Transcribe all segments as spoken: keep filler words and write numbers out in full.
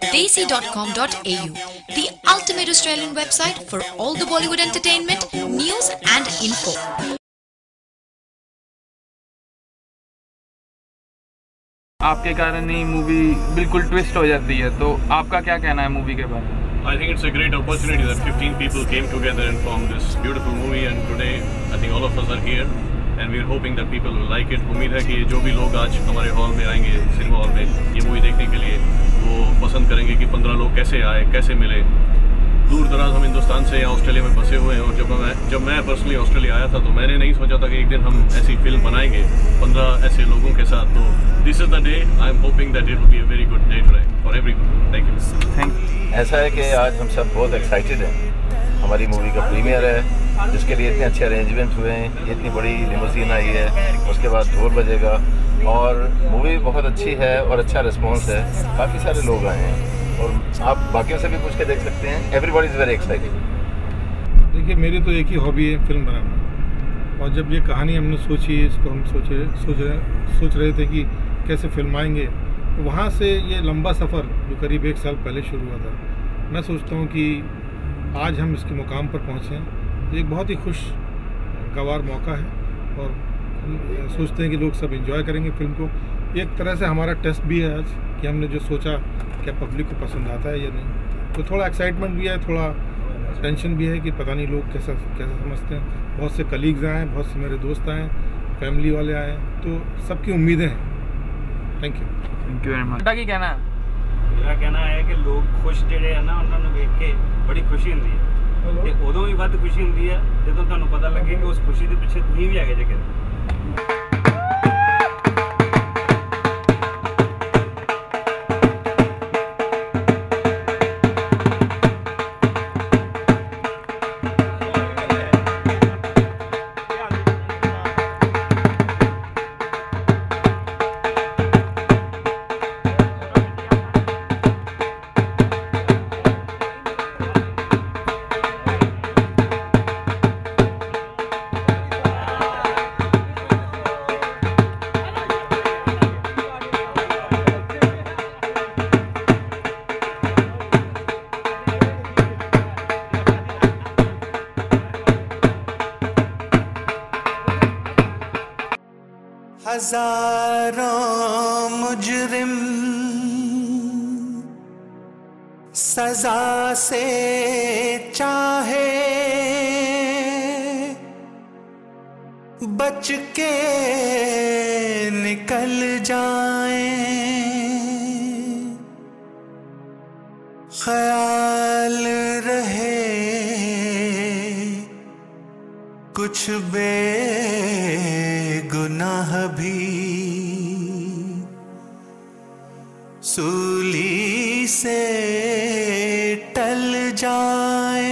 desi dot com dot a u, the ultimate Australian website for all the Bollywood entertainment, news and info. आपके कारण ही movie बिल्कुल twist हो जाती है, तो आपका क्या कहना है मूवी के बारे में? I think it's a great opportunity that fifteen people came together and formed this beautiful movie, and today I think all of us are here and we're hoping that people will like it. उम्मीद है कि जो भी लोग आज हमारे hall में आएंगे, सिनेमा हॉल में ये मूवी देखने के लिए, वो पसंद करेंगे कि पंद्रह लोग कैसे आए, कैसे मिले। दूर दराज हम हिंदुस्तान से या ऑस्ट्रेलिया में बसे हुए हैं, और जब मैं जब मैं पर्सनली ऑस्ट्रेलिया आया था तो मैंने नहीं सोचा था कि एक दिन हम ऐसी फिल्म बनाएंगे पंद्रह ऐसे लोगों के साथ। तो this is the day, I am hoping that it will be a very good day for everyone. Thank you. Thank you. ऐसा है कि आज हम सब बहुत एक्साइटेड हैं। हमारी मूवी का प्रीमियर है, जिसके लिए इतने अच्छे अरेंजमेंट हुए हैं, इतनी बड़ी लिमोजीन आई है, उसके बाद ढोल बजेगा, और मूवी बहुत अच्छी है और अच्छा रिस्पॉन्स है। काफ़ी सारे लोग आए हैं और आप बाकियों से भी पूछ के देख सकते हैं। Everybody is very excited. देखिए, मेरी तो एक ही हॉबी है फिल्म बनाना, और जब ये कहानी हमने सोची, इसको हम सोचे सोच रहे सोच रहे थे कि कैसे फिल्माएंगे, तो वहाँ से ये लंबा सफ़र जो करीब एक साल पहले शुरू हुआ था, मैं सोचता हूँ कि आज हम इसके मुकाम पर पहुँचें। एक बहुत ही खुशगवार मौका है, और हम सोचते हैं कि लोग सब एंजॉय करेंगे फिल्म को। एक तरह से हमारा टेस्ट भी है आज कि हमने जो सोचा क्या पब्लिक को पसंद आता है या नहीं। तो थोड़ा एक्साइटमेंट भी है, थोड़ा टेंशन भी है कि पता नहीं लोग कैसा कैसा समझते हैं। बहुत से कलीग्स आए, बहुत से मेरे दोस्त आए, फैमिली वाले आए, तो सबकी उम्मीदें हैं। Thank you thank you very much. क्या कहना है? मेरा कहना है कि लोग खुश ਜਿਹੜੇ ਆ ਨਾ, ਉਹਨਾਂ ਨੂੰ ਵੇਖ ਕੇ ਬੜੀ ਖੁਸ਼ੀ ਹੁੰਦੀ ਹੈ, ਤੇ ਉਦੋਂ ਵੀ ਵੱਧ ਖੁਸ਼ੀ ਹੁੰਦੀ ਹੈ ਜਦੋਂ ਤੁਹਾਨੂੰ ਪਤਾ ਲੱਗੇ ਕਿ ਉਸ ਖੁਸ਼ੀ ਦੇ ਪਿੱਛੇ ਤੁਸੀਂ ਵੀ ਹੈਗੇ ਜੇ। हजारों मुजरिम सजा से चाहे बच के निकल जाएं, ख्याल रहे कुछ बेगुनाह भी सूली से टल जाए।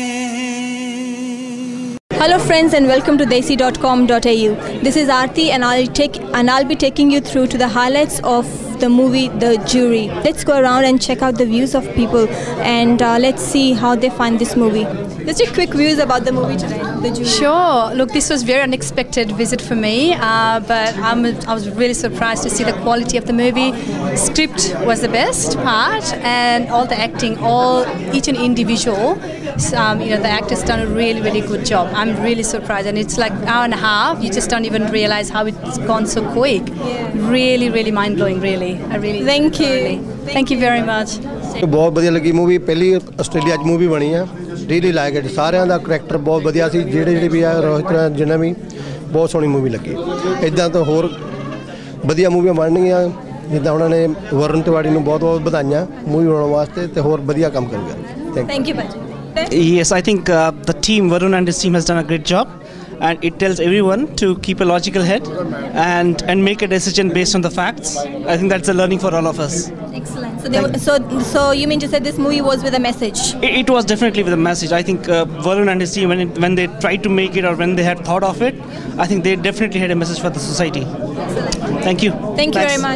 Hello friends, and welcome to desi dot com dot a u. This is Aarti, and I'll take and I'll be taking you through to the highlights of the movie The Jury. Let's go around and check out the views of people, and uh, let's see how they find this movie. Just a quick views about the movie today. The Jury. Sure. Look, this was very unexpected visit for me, uh, but I'm, I was really surprised to see the quality of the movie. Script was the best part, and all the acting, all each and individual, um, you know, the actors done a really, really good job. I'm really surprised, and it's like an hour and a half. You just don't even realize how it's gone so quick. Yeah. Really, really mind blowing. Really, I really. Thank you. Really. Thank, Thank you very much. बहुत बढ़िया लगी movie. पहली Australia 'ਚ movie बनी है। Really like it. ਸਾਰਿਆਂ ਦਾ character ਬਹੁਤ ਵਧੀਆ ਸੀ, ਜਿਹੜੇ ਜਿਹੜੇ ਵੀ ਆ ਰੋਹਿਤ ਜਿੰਨਾ ਵੀ ਬਹੁਤ ਸੋਹਣੀ ਮੂਵੀ ਲੱਗੀ। ਇਦਾਂ ਤਾਂ ਹੋਰ ਵਧੀਆ ਮੂਵੀਆਂ ਬਣਨਗੀਆਂ, ਜਿੱਦਾਂ ਉਹਨਾਂ ਨੇ ਵਰੁਣ ਤਿਵਾੜੀ ਨੂੰ ਬਹੁਤ ਬਹੁਤ ਵਧਾਈਆਂ ਮੂਵੀ ਬਣਾਉਣ ਵਾਸਤੇ, ਤੇ ਹੋਰ ਵਧੀਆ ਕੰਮ ਕਰੂਗਾ। ਥੈਂਕ ਯੂ ਭਾਜੀ। Yes, I think uh, the team, Varun and his team, has done a great job, and it tells everyone to keep a logical head and and make a decision based on the facts. I think that's a learning for all of us. Excellent. So, they were, so, so you mean to say this movie was with a message? It, it was definitely with a message. I think uh, Varun and his team, when it, when they tried to make it, or when they had thought of it, I think they definitely had a message for the society. Excellent. Thank you. Thank you Thanks. very much.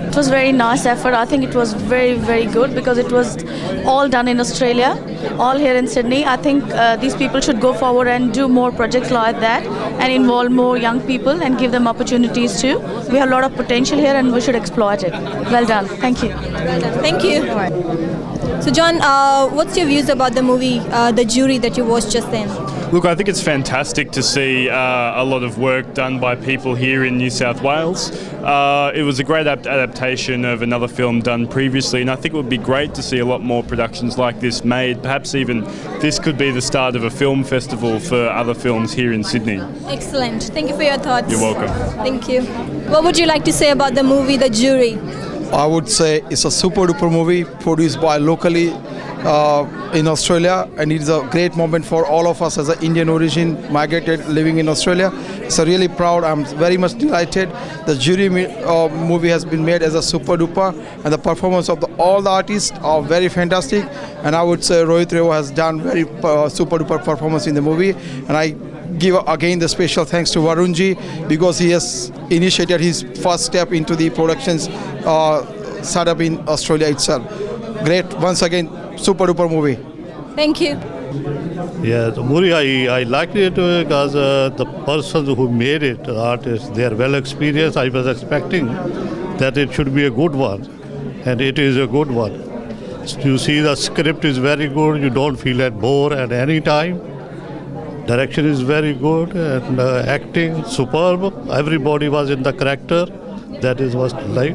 It was very nice effort. I think it was very, very good because it was all done in Australia, all here in Sydney. I think uh, these people should go forward and do more projects like that and involve more young people and give them opportunities too. We have a lot of potential here and we should exploit it. Well done. Thank you. Well done. Thank you. So John, uh, what's your views about the movie, uh, The Jury, that you watched just then? Look, I think it's fantastic to see uh, a lot of work done by people here in New South Wales. Uh, it was a great ap- adaptation of another film done previously, and I think it would be great to see a lot more productions like this made. Perhaps even this could be the start of a film festival for other films here in Sydney. Excellent. Thank you for your thoughts. You're welcome. Thank you. What would you like to say about the movie, The Jury? I would say it's a super duper movie produced by locally uh, in Australia, and it's a great moment for all of us as an Indian origin migrated living in Australia. So really proud. I'm very much delighted. The Jury uh, movie has been made as a super duper, and the performance of the, all the artists are very fantastic. And I would say Rohit Reva has done very uh, super duper performance in the movie, and I give again the special thanks to Varunji because he has initiated his first step into the productions uh, startup in Australia itself. Great, once again, super duper movie. Thank you. Yeah, the movie I, I liked it because uh, the persons who made it, the artists, they are well experienced. I was expecting that it should be a good one, and it is a good one. You see, the script is very good. You don't feel at bored at any time. Direction is very good, and uh, acting superb. Everybody was in the character. That is what I like.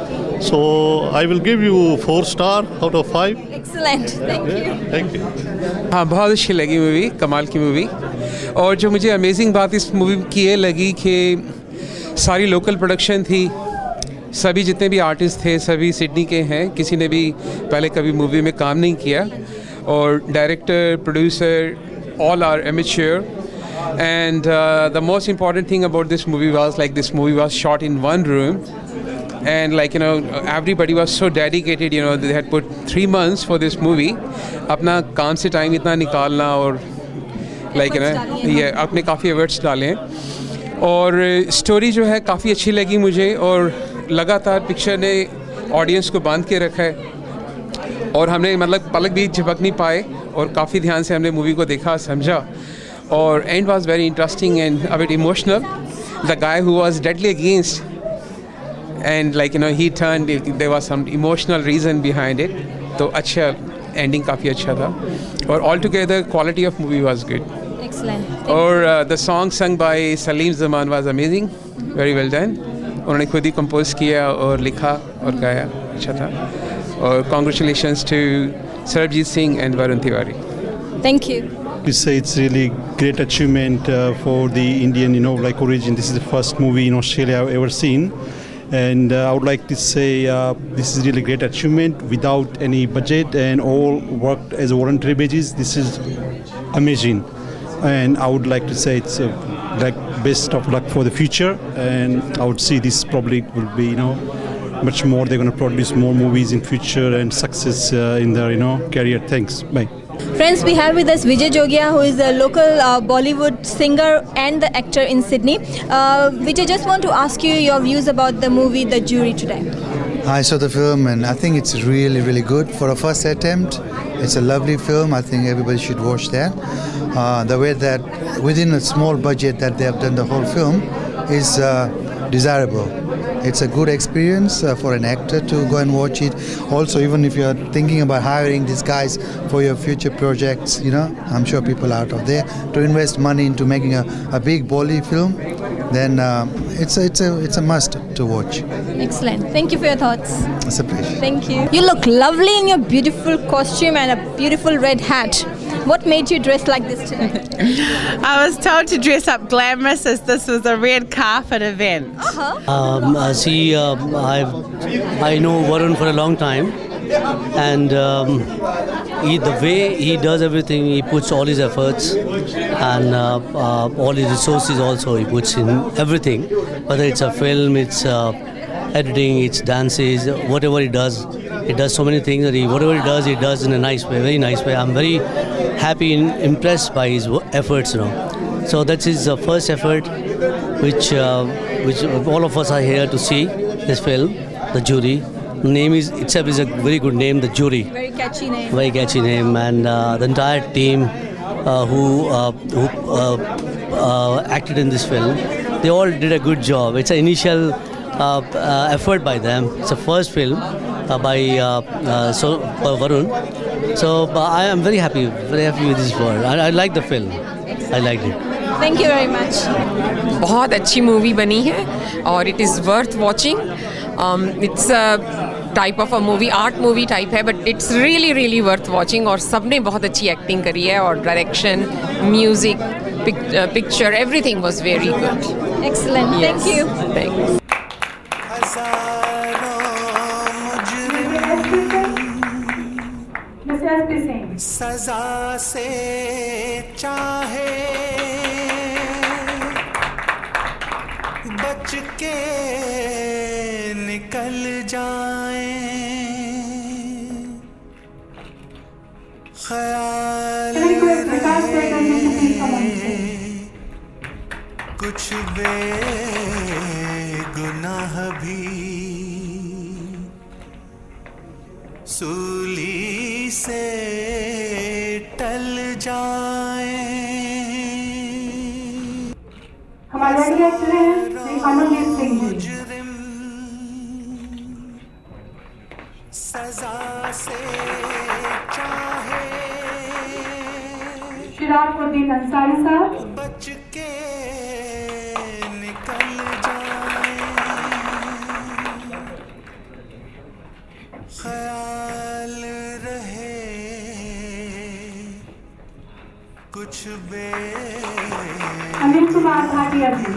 So I will give you four star out of five. Excellent. Thank you. Thank you. हाँ, बहुत अच्छी लगी movie, कमाल की movie. और जो मुझे amazing बात इस मूवी की ये लगी कि सारी लोकल प्रोडक्शन थी. सभी जितने भी आर्टिस्ट थे सभी सिडनी के हैं. किसी ने भी पहले कभी मूवी में काम नहीं किया. और director, producer, all are amateur. And uh, the most important thing about this movie was like this movie was shot in one room. And like, you know, everybody was so dedicated, you know, they had put three months for this movie. अपना काम से time इतना निकालना और like, you know, ये अपने काफ़ी efforts डाले हैं. और स्टोरी जो है काफ़ी अच्छी लगी मुझे और लगातार पिक्चर ने ऑडियंस को बांध के रखा है. और हमने मतलब पलक भी झपक नहीं पाए और काफ़ी ध्यान से हमने मूवी को देखा, समझा. और and was very interesting and a bit emotional. The guy who was deadly against and like, you know, he turned, there was some emotional reason behind it. तो अच्छा ending काफ़ी अच्छा था. और altogether quality of movie was good. Excellent. और uh, the song sung by Salim Zaman was amazing. Very well done. उन्होंने खुद ही compose किया और लिखा और गाया. अच्छा था. और congratulations to Sarabjit Singh and Varun Tiwari. Thank you. We say it's really great achievement uh, for the Indian, you know, like origin. This is the first movie in Australia I've ever seen. And uh, I would like to say uh, this is really great achievement without any budget and all worked as voluntary basis. This is amazing, and I would like to say it's uh, like best of luck for the future. And I would see this probably will be, you know, much more. They're going to produce more movies in future and success uh, in their, you know, career. Thanks. Bye. Friends, we have with us Vijay Jogia, who is a local uh, Bollywood singer and the actor in Sydney. Uh, Vijay, just want to ask you your views about the movie The Jury today. I saw the film and I think it's really, really good. For a first attempt, it's a lovely film. I think everybody should watch that. Uh, the way that within a small budget that they have done the whole film is uh, desirable. It's a good experience uh, for an actor to go and watch it. Also, even if you're thinking about hiring these guys for your future projects, you know, I'm sure people out of there to invest money into making a, a big Bollywood film, then uh, it's a, it's a it's a must to watch. Excellent. Thank you for your thoughts. It's a pleasure. Thank you. You look lovely in your beautiful costume and a beautiful red hat. What made you dress like this today? I was told to dress up glamorous as this was a red carpet event. Uh-huh. Um, uh, see, uh, I've, I know Varun for a long time, and um, he, the way he does everything, he puts all his efforts and uh, uh, all his resources also he puts in everything. Whether it's a film, it's uh, editing, it's dances, whatever he does, he does so many things that he, whatever he does, he does in a nice way, very nice way. I'm very happy and impressed by his efforts, you know. So that's his uh, first effort, which uh, which all of us are here to see this film. The Jury. The name is itself is a very good name, The Jury. Very catchy name. Very catchy name, and uh, the entire team uh, who uh, who uh, uh, acted in this film, they all did a good job. It's an initial uh, uh, effort by them. It's a first film uh, by uh, uh, so uh, Varun. So uh, I am very happy, very happy with this work. I, I like the film. I liked it. Thank you very much. बहुत अच्छी movie बनी है और it is worth watching. It's type of a movie, art movie type है, but it's really really worth watching. और सबने बहुत अच्छी एक्टिंग करी है और direction, music, picture, everything was very good. Excellent. Thank you. Thanks. सजा से चाहे बच के निकल जाए, ख्याल रहे कुछ बेगुनाह भी सूली से टल जाए. हमारे एक्टर हैं अमनदीप सिंह जी. सजा से चाहे शिराकुद्दीन अंसारी साहब. बच के निकल जाए, ख्याल रहे कुछ बे अनिल कुमार भाटिया जी.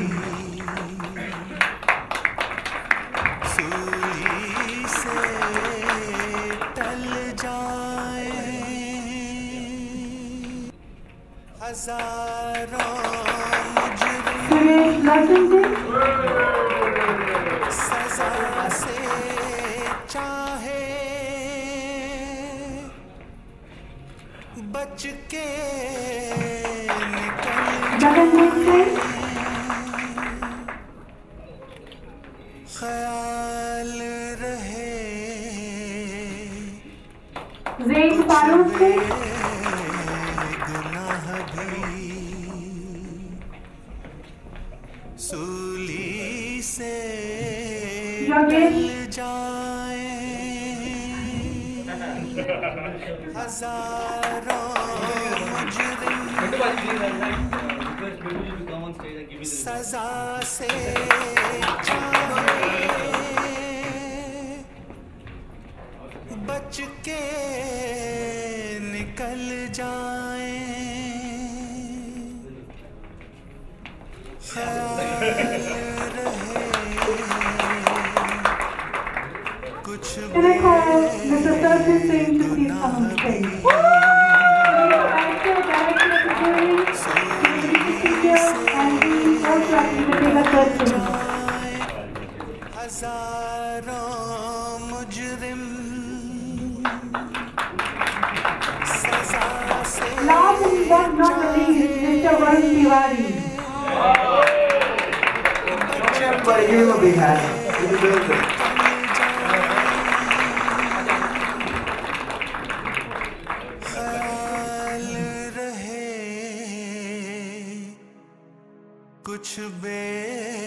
सूली से टल जाए, हजारों सुरेश लर्जन जी. सजा से चाहे बच के जगनदीप सिंह. ख्याल रहे ज़ैद फारूक सिंह. गुनाह भी सूली से टल जाए, हजारों सजा से चाहे बच के निकल जाए, ख्याल रहे कुछ Can I call Mister Sarkis Singh to please come on stage? Actor, director of the jury, and he also acted the Taylor third film. हजारों मुजरिम सजा से. Last and but not the least, Mister Varun Tiwari. Everybody give him a big hand. He deserves it. ख्याल रहे कुछ बे